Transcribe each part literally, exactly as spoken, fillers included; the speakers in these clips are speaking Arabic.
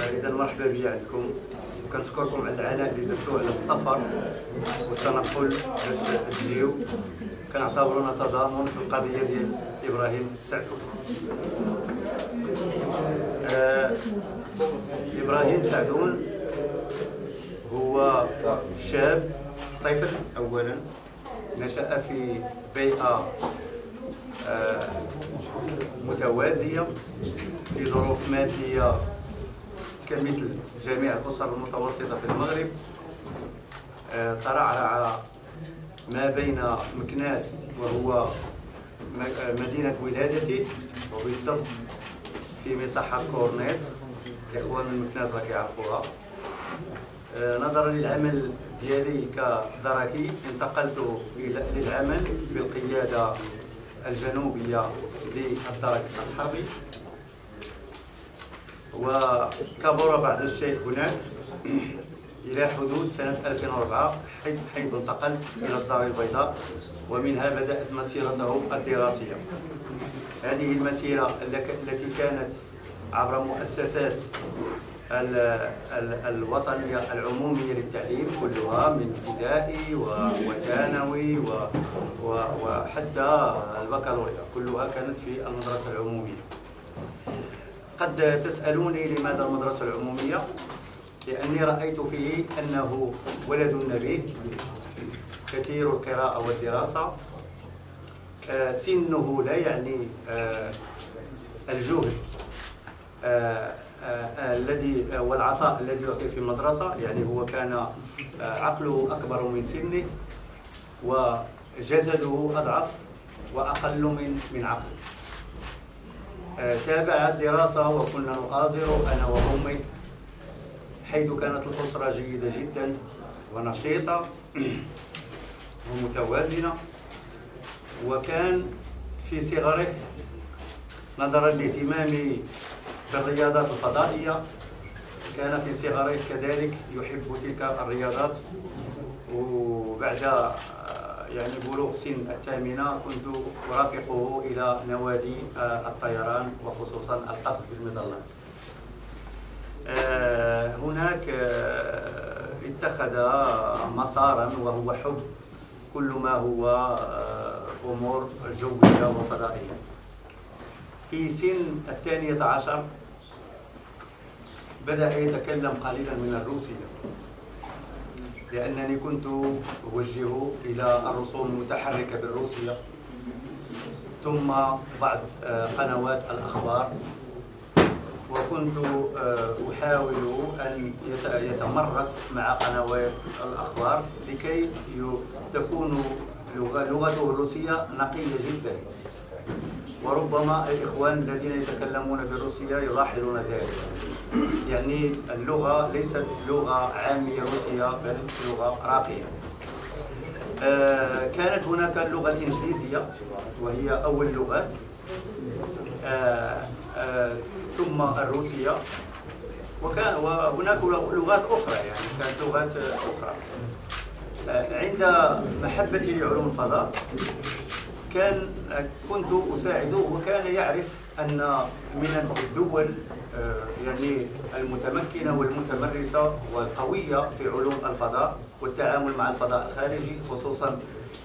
إذا مرحبا بي عندكم، وكنشكركم على العناء اللي درتوه على السفر والتنقل باش تجيو. كنعتبرونا تضامن في القضية ديال إبراهيم سعدون. آه إبراهيم سعدون هو شاب طفل أولا، نشأ في بيئة آه متوازية في ظروف مادية كمثل جميع الأسر المتوسطة في المغرب. آه ترعرع ما بين مكناس وهو مدينة ولادتي، وبالضبط في مساحة كورنيت. الإخوان من مكناس راك يعرفوها. آه نظرا للعمل ديالي كدركي انتقلت للعمل بالقيادة الجنوبية للدرك الحربي، وكبر بعض الشيء هناك إلى حدود سنة ألفين وأربعة، حيث انتقلت إلى الدار البيضاء، ومنها بدأت مسيرته الدراسية. هذه المسيرة التي كانت عبر مؤسسات الوطنية العمومية للتعليم كلها، من ابتدائي وثانوي وحتى البكالوريا، كلها كانت في المدرسة العمومية. قد تسألوني لماذا المدرسة العمومية؟ لأني رأيت فيه أنه ولد نبيه كثير القراءة والدراسة، سنه لا يعني الجهد الذي والعطاء الذي يعطي في المدرسة، يعني هو كان عقله أكبر من سنه وجسده أضعف وأقل من من عقله. تابع الدراسة وكنا نؤازر أنا وأمي، حيث كانت الأسرة جيدة جدا ونشيطة ومتوازنة. وكان في صغره نظرا لاهتمامي بالرياضات الفضائية، كان في صغره كذلك يحب تلك الرياضات. وبعد يعني بلوغ سن الثامنة كنت أرافقه إلى نوادي الطيران وخصوصا القفز بالمظلات. هناك اتخذ مسارا وهو حب كل ما هو أمور جوية وفضائية. في سن الثانية عشر بدأ يتكلم قليلا من الروسية، لأنني كنت أوجهه إلى الرسوم المتحركة بالروسية، ثم بعض قنوات الأخبار، وكنت أحاول أن يتمرس مع قنوات الأخبار لكي تكون لغته الروسية نقية جدا. وربما الإخوان الذين يتكلمون بالروسية يلاحظون ذلك، يعني اللغة ليست لغة عامية روسية بل لغة راقية. آه كانت هناك اللغة الإنجليزية وهي أول لغات، آه آه ثم الروسية، وكان وهناك لغات أخرى، يعني كانت لغات أخرى. آه عند محبتي لعلوم الفضاء كان كنت أساعده، وكان يعرف أن من الدول يعني المتمكنة والمتمرسة والقوية في علوم الفضاء والتعامل مع الفضاء الخارجي، خصوصا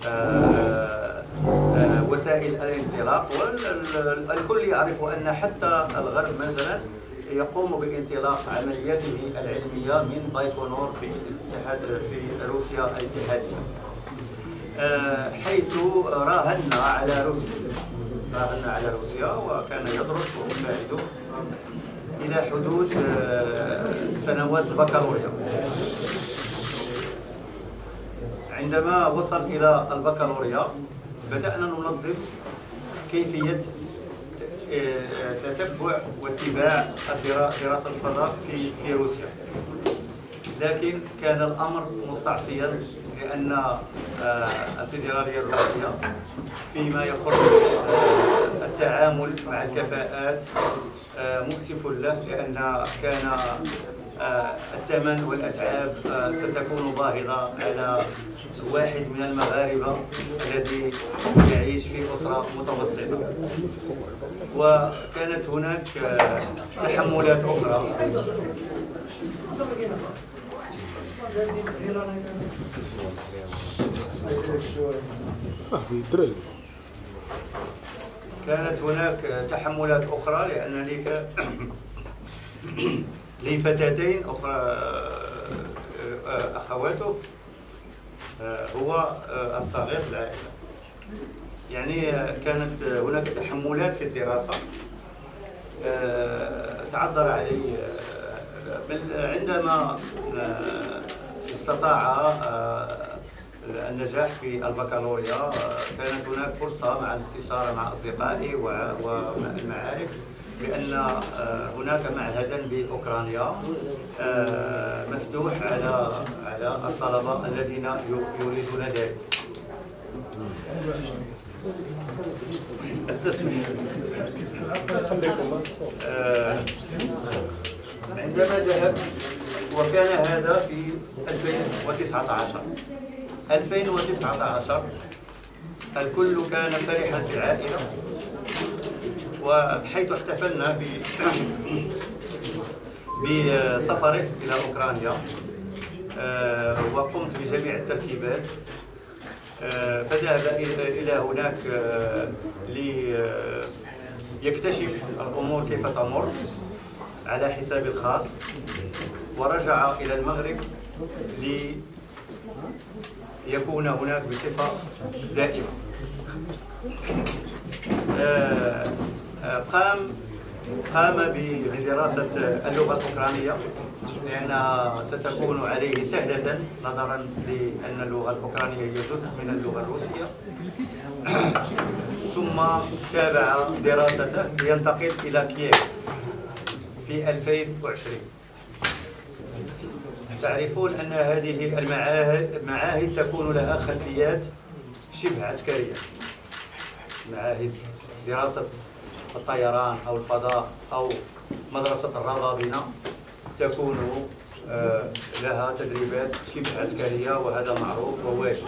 وسائل الانطلاق. والكل يعرف أن حتى الغرب مثلا يقوم بانطلاق عملياته العلمية من بايكونور في الاتحاد في روسيا الاتحادية، حيث راهنا على روسيا راهنا على روسيا وكان يدرس ويساعده إلى حدود سنوات البكالوريا. عندما وصل إلى البكالوريا بدأنا ننظم كيفية تتبع واتباع دراسة الفضاء في في روسيا، لكن كان الأمر مستعصيا، لأن الفيدرالية الروسية فيما يخص التعامل مع الكفاءات مؤسف له، لأن كان الثمن والأتعاب ستكون باهظة على واحد من المغاربة الذي يعيش في أسرة متوسطة. وكانت هناك تحملات أخرى. كانت هناك تحملات أخرى لأن لي لي فتاتين أخرى أخواته، هو الصغير في العائلة. يعني كانت هناك تحملات في الدراسة تعذر علي عندما استطاع النجاح في البكالوريا. كانت هناك فرصة مع الاستشارة مع أصدقائي والمعارف بأن هناك معهدا بأوكرانيا مفتوح على على الطلبة الذين يريدون ذلك. استسمح. عندما ذهبت، وكان هذا في ألفين وتسعة عشر ألفين وتسعة عشر الكل كان فرحا في العائلة، وحيث احتفلنا بسفره إلى أوكرانيا وقمت بجميع الترتيبات. فذهب إلى هناك ليكتشف الأمور كيف تمر على حسابي الخاص، ورجع إلى المغرب ليكون هناك بصفة دائمة. قام قام بدراسة اللغة الأوكرانية لأنها ستكون عليه سهلة نظرا لأن اللغة الأوكرانية هي جزء من اللغة الروسية. ثم تابع دراسته لينتقل إلى كييف في ألفين وعشرين. تعرفون أن هذه المعاهد معاهد تكون لها خلفيات شبه عسكرية، معاهد دراسة الطيران أو الفضاء أو مدرسة الربابنة تكون لها تدريبات شبه عسكرية، وهذا معروف وواجب.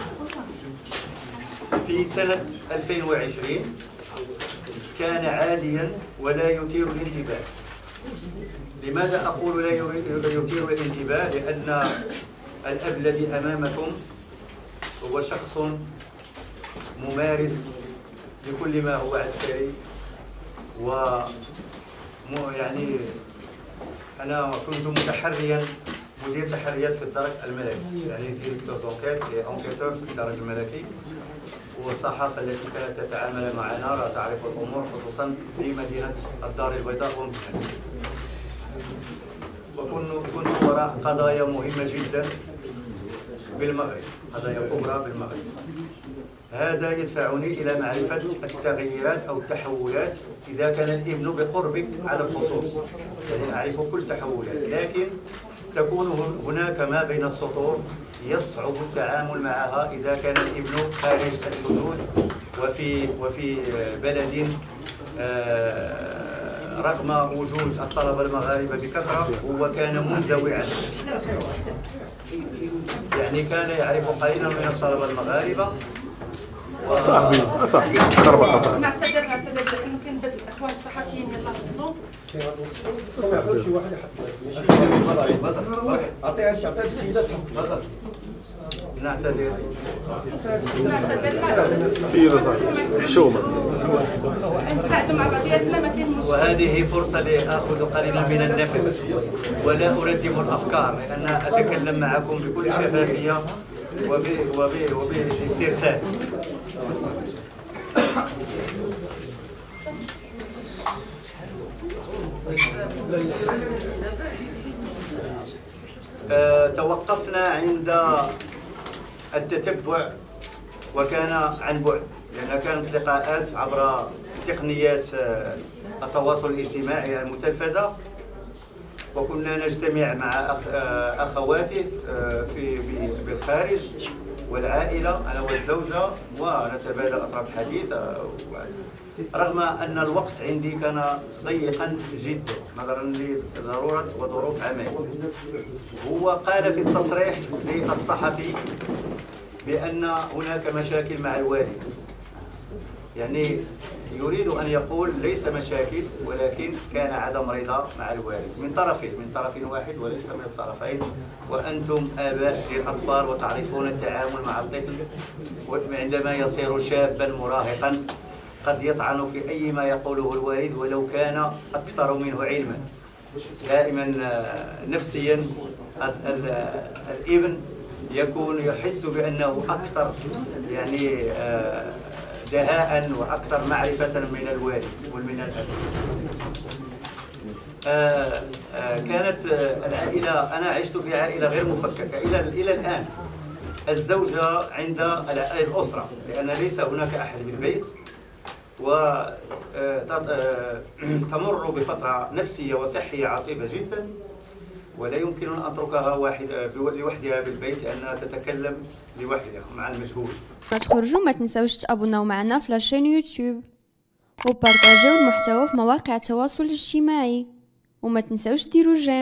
في سنة ألفين وعشرين كان عاليا ولا يثير الانتباه. لماذا أقول لا يثير الانتباه؟ لأن الأب الذي أمامكم هو شخص ممارس لكل ما هو عسكري، و يعني أنا كنت متحريا مدير تحريات في الدرج الملكي، يعني ديريكتور دونكيت انكيتور في الدرج الملكي. والصحافة التي كانت تتعامل معنا لا تعرف الأمور، خصوصا في مدينة الدار البيضاء ومكناس. وكنت وراء قضايا مهمة جدا بالمغرب، قضايا كبرى بالمغرب. هذا يدفعني إلى معرفة التغييرات أو التحولات إذا كان الابن بقربك على الخصوص، يعني أعرف كل تحولات، لكن تكون هناك ما بين السطور يصعب التعامل معها إذا كان الابن خارج الحدود وفي وفي بلد رغم وجود الطلبة المغاربة بكثرة هو كان منزوعا، يعني كان يعرف قليلا من الطلبة المغاربة. صاحبي صاحبي خربق صاحبي نعتذر نعتذر لانه كان بعض الاخوان الصحفيين يلاه وصلوا. شي واحد يحط عطيها عطيها السيدات تفضل. نعتذر نعتذر سير صاحبي حشومه نساعدوا مع بعضياتنا ما كاين مشكل. وهذه فرصة لآخذ قليلا من النفس ولا أرتب الأفكار، لأن أتكلم معكم بكل شفافية وباسترسال. أه توقفنا عند التتبع، وكان عن بعد، لأن كانت لقاءات عبر تقنيات التواصل الاجتماعي المتلفزة، وكنا نجتمع مع أخواتي في بالخارج والعائلة أنا والزوجة ونتبادل أطراف الحديث. رغم أن الوقت عندي كان ضيقا جدا نظرا لضرورة وظروف عملي. هو قال في التصريح للصحفي بأن هناك مشاكل مع الوالد، يعني يريد أن يقول ليس مشاكل ولكن كان عدم رضا مع الوالد من طرفين، من طرف واحد وليس من الطرفين. وأنتم آباء للأطفال وتعرفون التعامل مع الطفل عندما يصير شابا مراهقا قد يطعن في أي ما يقوله الوالد ولو كان أكثر منه علما. دائما نفسيا الابن يكون يحس بأنه أكثر يعني دهاء وأكثر معرفة من الوالد ومن الأب. آه آه كانت العائلة، أنا عشت في عائلة غير مفككة إلى إلى الآن. الزوجة عند الأسرة لأن ليس هناك أحد بالبيت، وتمر بفترة نفسية وصحية عصيبة جدا، ولا يمكن أن أتركها واحد لوحدها بالبيت لأنها تتكلم لوحدها مع المجهول. ما تخرجوا ما تنساوش تابوناو معنا في لاشين يوتيوب وبارطاجيو المحتوى في مواقع التواصل الاجتماعي، وما تنساوش ديروا جيم.